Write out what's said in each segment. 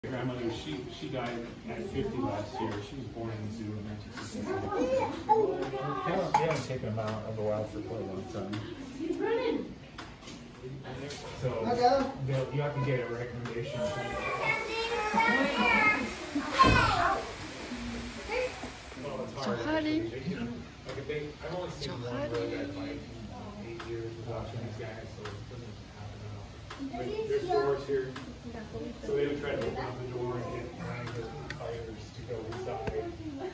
grandmother, she died at 50 last year. She was born in the zoo in 1967. They haven't taken them out of the wild for quite a long time. He's running. So you have to get a recommendation from Honey. I've only seen one road that's like 8 years of watching these guys, so it doesn't happen enough. But there's doors here, so they would try to open up the door and get behind the fighters to go inside.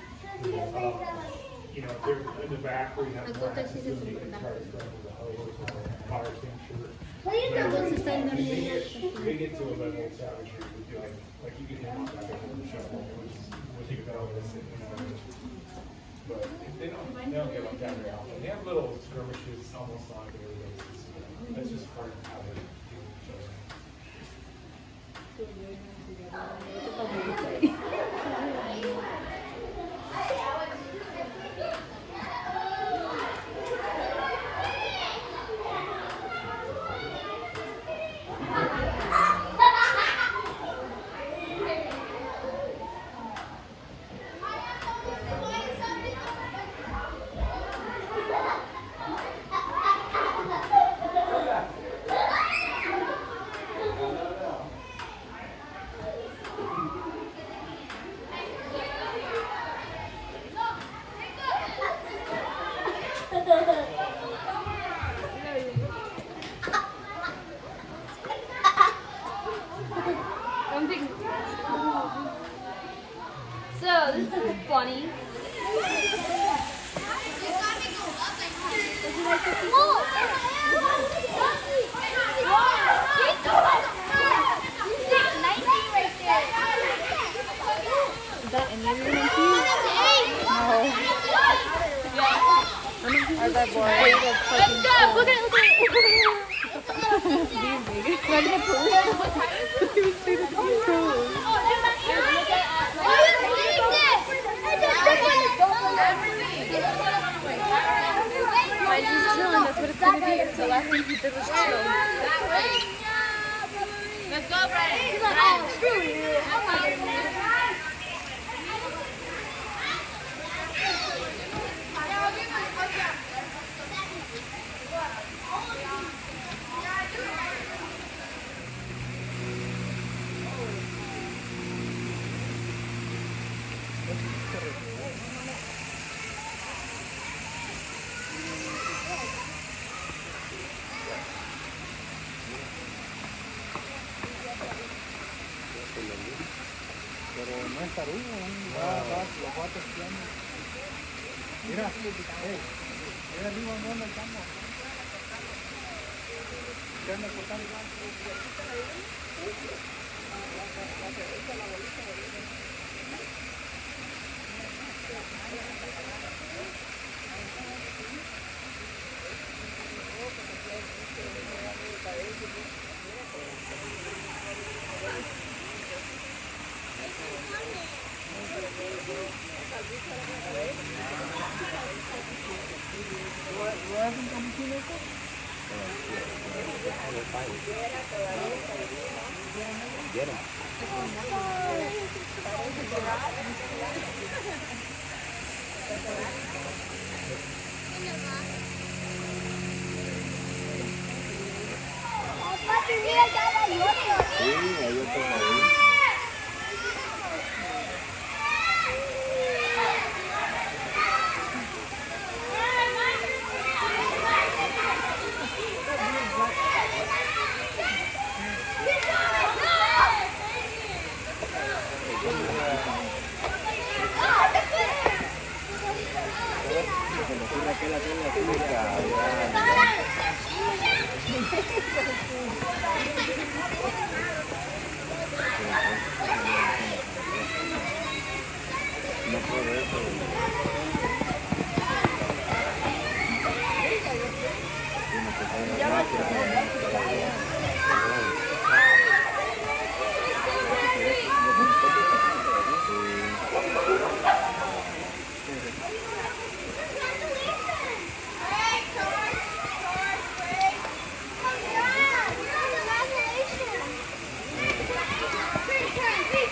You know, if they're in the back where you have grass, they can try to grab the hose or the fire extinguisher. They get to a level of savagery with you, like you get him off that shovel, which you know, but they don't get like that very often. They have little skirmishes almost on a daily basis. That's just part of how they do So this is funny. Is that any of your monkeys? No. Are that boy? Let's go! Look at it! Look at it! Where did it put? I just chilling, that's what it's gonna be. The last thing he did was chill. Let's go, Brian. He's like, oh, screw you. Pero no es tarugo, lo va testeando. Mira, mira arriba, no anda el campo. ¿Qué anda cortando? Get him. Sí, hay otros ahí. No puedo eso. Hey!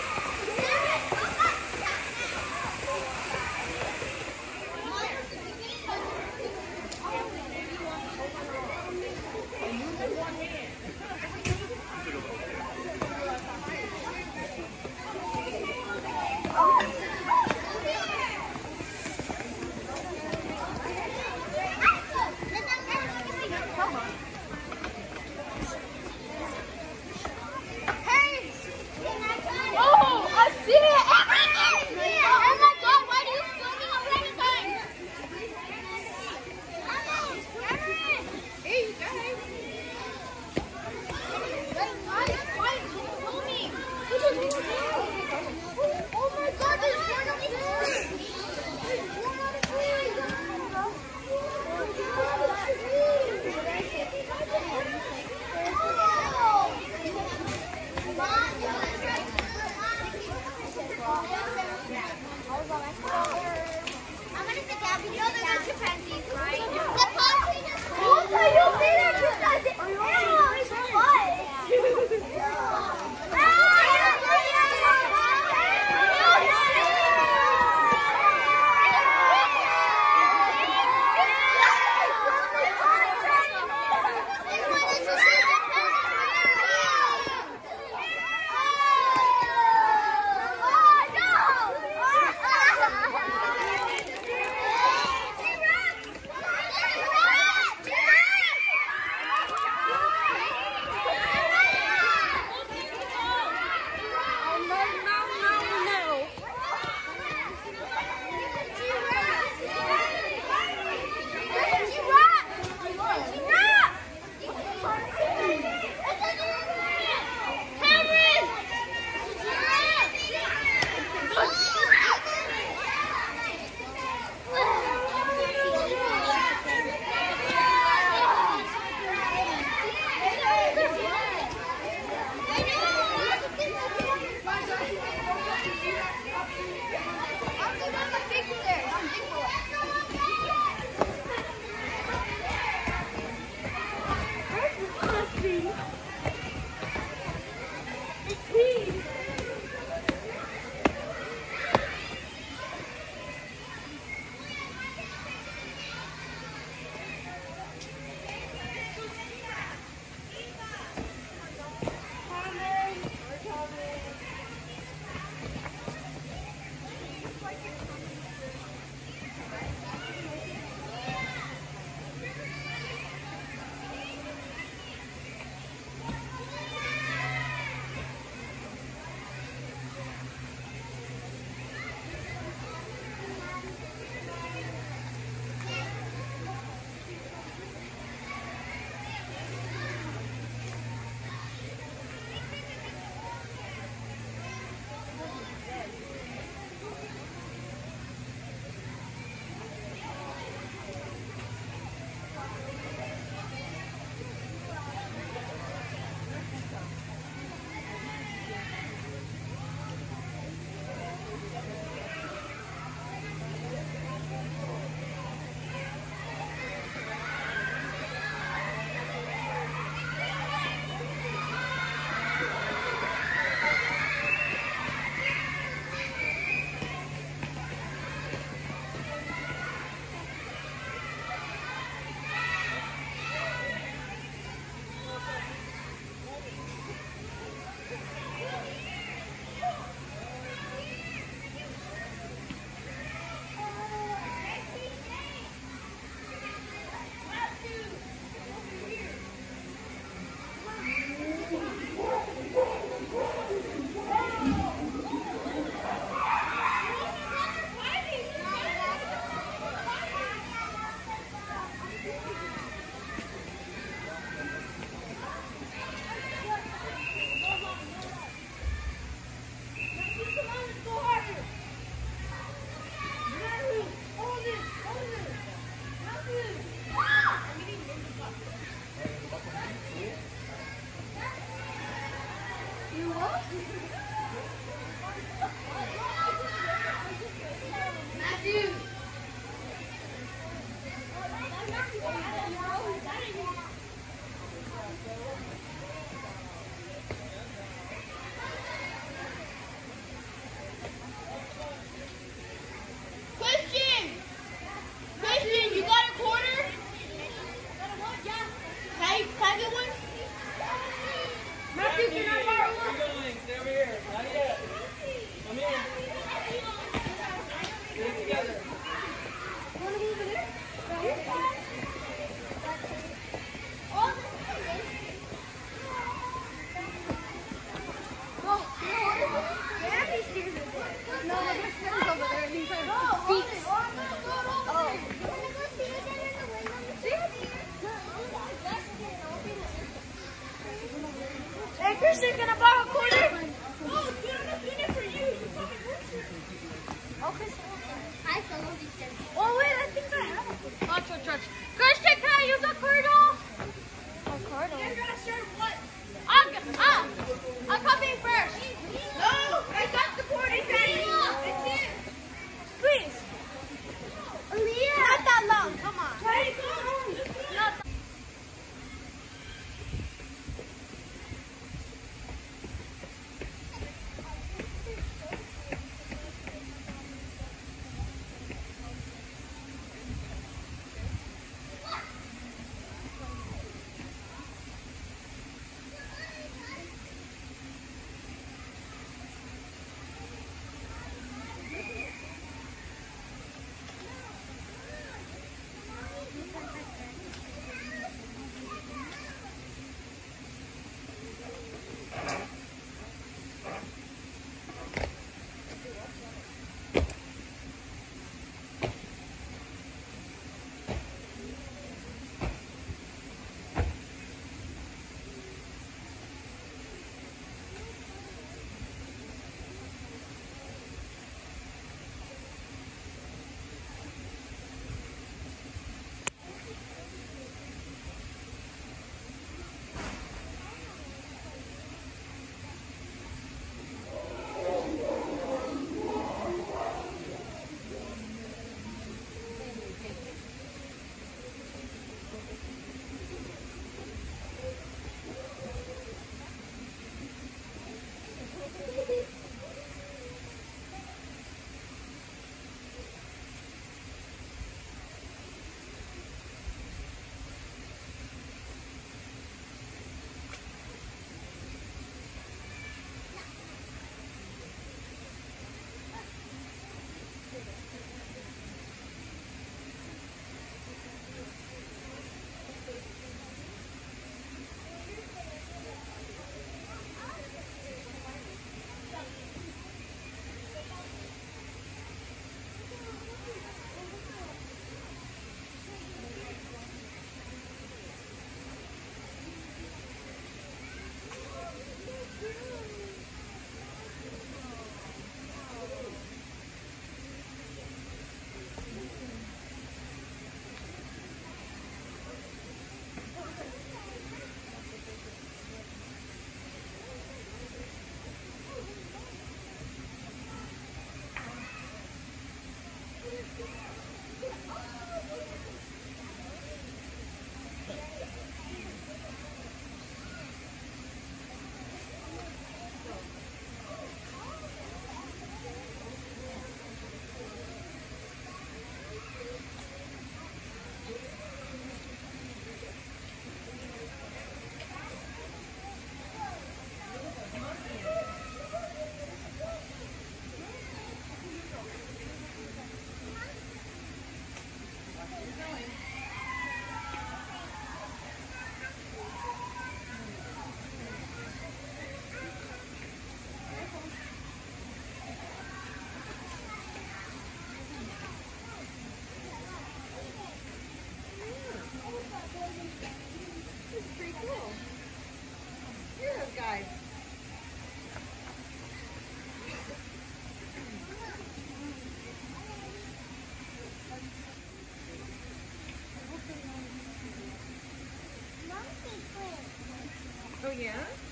Oh yeah?